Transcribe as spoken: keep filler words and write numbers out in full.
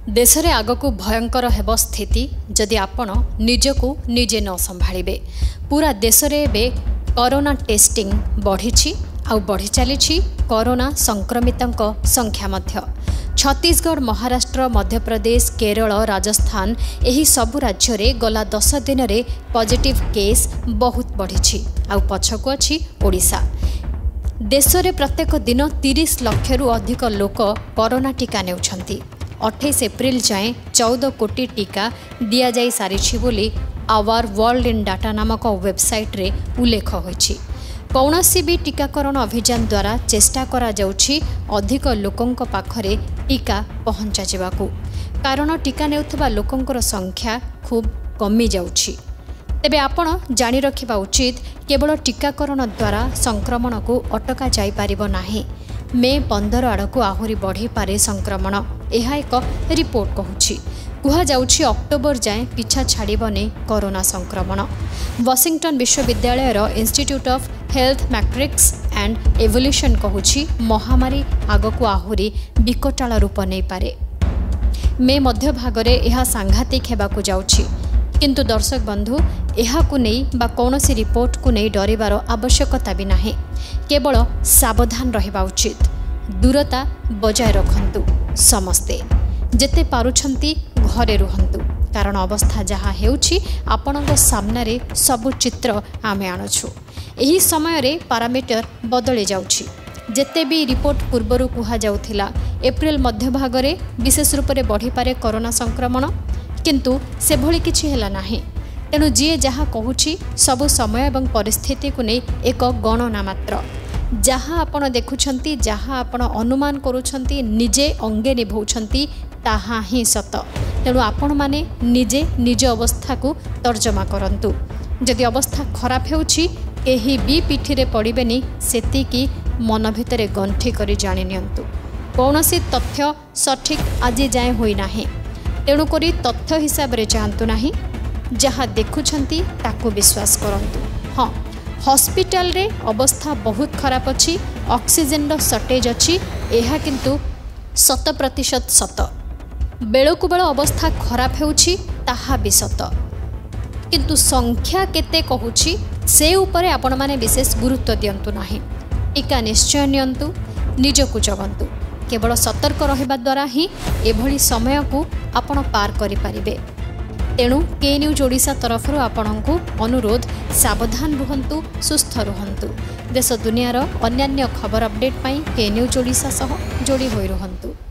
देश रे आग को भयंकर हेब स्थिति जदि आपण निजको निजे न संभाळिबे। पूरा देश रे बे कोरोना टेस्टिंग बढ़ी आउ बढ़ी चली कोरोना संक्रमितंक संख्या मध्य छत्तीसगढ़, महाराष्ट्र, मध्यप्रदेश, केरल, राजस्थान एही सबु राज्य रे गला दस दिन रे पॉजिटिव केस बहुत बढ़ी आउ पछकु अछि ओडिशा। देश रे प्रत्येक दिन तीस लाख रु अधिक लोक कोरोना टीका नेउछंती। अट्ठाईस एप्रिल जाए चौदह कोटी टीका दिया जाई सारिछि बोली आवर वर्ल्ड इन डाटा नामक वेबसाइट रे उल्लेख होइछि। कौनसी भी टीकाकरण अभियान द्वारा चेष्टा करा जाउछि अधिक लोकंक पाखरे टीका पहुंचा जिबाकू, कारण टीका नेउथबा लोकंकर संख्या खूब कमी जाउछि। तेबे आपण जानि रखिबा उचित केवल टीकाकरण द्वारा संक्रमण को अटका जाई पारिबो नाही। मे पंद्रह आड़क आहुरी बढ़ी पारे संक्रमण, यह एक रिपोर्ट कहूछि। कुहा जाउछि अक्टोबर जाए पिछा छाड़बनी कोरोना संक्रमण। वाशिंगटन विश्वविद्यालयर Institute of Health Metrics and Evaluation कहूछि महामारी आगको आहुरी विकटाल रूप नहीं पारे। मे मध्य भागरे यह सांघातिक हेबाकु जाउछि, किंतु दर्शक बंधु एहाकु नै बा कौनसी रिपोर्ट को नहीं डरिबार आवश्यकता भी नाही। केवल सावधान रहिबा उचित, दूरता बजाय रखंतु, समस्ते जेते पारुछंती घरे रुहंतु, कारण अवस्था जहाँ हेउछि आपणक सामनारे सबु चित्र आमे आणुछु। एही समय रे पारामीटर बदली जाउछि। जेते भी रिपोर्ट पूर्वरु कुहा जाउथिला एप्रिल मध्य भागरे विशेष रूप से बढ़ी पारे कोरोना संक्रमण, किंतु से भली किछि हेला नाही। तेणु जी जहाँ कहूछि सबु समय एवं परिस्थिति को नहीं एक गणना मात्र। जहाँ आपण देखुछंती, जहाँ आपण अनुमान करूछंती, निजे अंगे निभौछंती ताहा ही सत। तेणु आपण माने निजे निज अवस्था को तर्जमा करंतु। जदि अवस्था खराब हेउछि एही बी पिठी रे पड़िबेनी, सेतिकी मन भितरे गंठी करी जानि नियंतु। कौनसी तथ्य सठिक आज जाए होई नाही, तेणु करी तथ्य हिसाब रे जांतु नाही। जहाँ देखुछंती ताकू विश्वास करंतु। हाँ, हॉस्पिटल रे अवस्था बहुत खराब अच्छी, ऑक्सीजन रो शॉर्टेज अच्छी, यह किंतु शत प्रतिशत सत। बेलकु बेल अवस्था खराब हेउछि ताहा भी सत, किंतु संख्या केते कहूछि से उपरे आपण माने विशेष गुरुत्व दियंतु नाही। टीका निश्चय नियंतु, निजकु जगंतु। केवल सतर्क रहिबा द्वारा ही एभली समय को आपण पार करि परिबे। तेणु के न्यूज ओडिशा तरफ आपणको अनुरोध, सावधान रुहंतु, सुस्थ रुहंतु। देश दुनियार अन्यान्य खबर अपडेट पाई के न्यूज ओडिशा सह जोड़ी होई रुहंतु।